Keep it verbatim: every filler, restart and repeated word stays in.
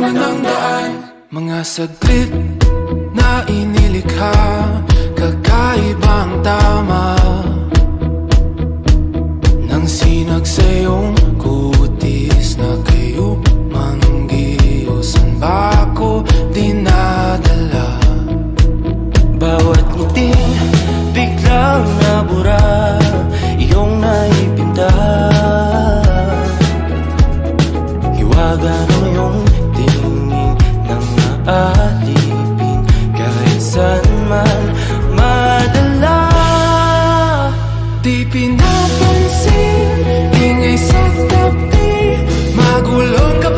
man ang daan. Mga saglit na inilikha, kakaibang tama nang sinag sa iyong kutis na kayo manggiyosan ba ako dinadala. Bawat ngiting biglang nabura, iyong naipinta. Hiwaga ng iyong tingin nang naalipin, kahit saan man madala. Di pinapansin, ingay sa tabi, magulong ka